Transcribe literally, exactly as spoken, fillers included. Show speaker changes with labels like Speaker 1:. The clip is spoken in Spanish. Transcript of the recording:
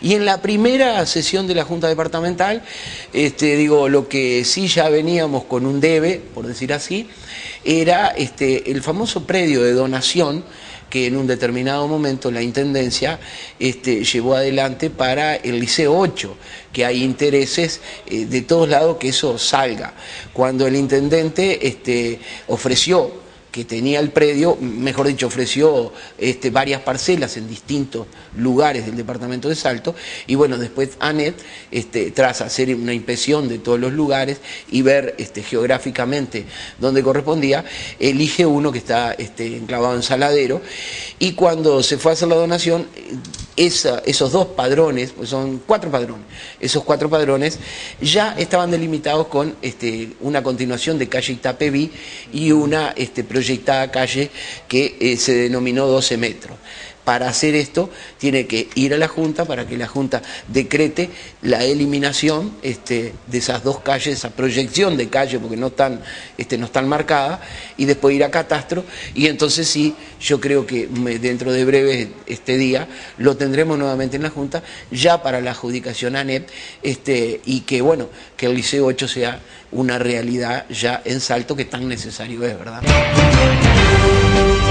Speaker 1: Y en la primera sesión de la Junta Departamental, este, digo, lo que sí ya veníamos con un debe, por decir así, era este, el famoso predio de donación que en un determinado momento la Intendencia este, llevó adelante para el Liceo ocho, que hay intereses eh, de todos lados que eso salga. Cuando el Intendente este, ofreció que tenía el predio, mejor dicho, ofreció este, varias parcelas en distintos lugares del departamento de Salto, y bueno, después ANET, este, tras hacer una inspección de todos los lugares y ver este, geográficamente dónde correspondía, elige uno que está este, enclavado en Saladero, y cuando se fue a hacer la donación, esa, esos dos padrones, pues son cuatro padrones, esos cuatro padrones ya estaban delimitados con este, una continuación de calle Itapeví y una este, proyectada calle que eh, se denominó doce metros. Para hacer esto tiene que ir a la Junta para que la Junta decrete la eliminación este, de esas dos calles, esa proyección de calle porque no están, este, no están marcadas, y después ir a Catastro, y entonces sí, yo creo que dentro de breve este día lo tendremos nuevamente en la Junta ya para la adjudicación ANET, este, y que bueno, que el Liceo ocho sea una realidad ya en Salto, que tan necesario es, ¿verdad?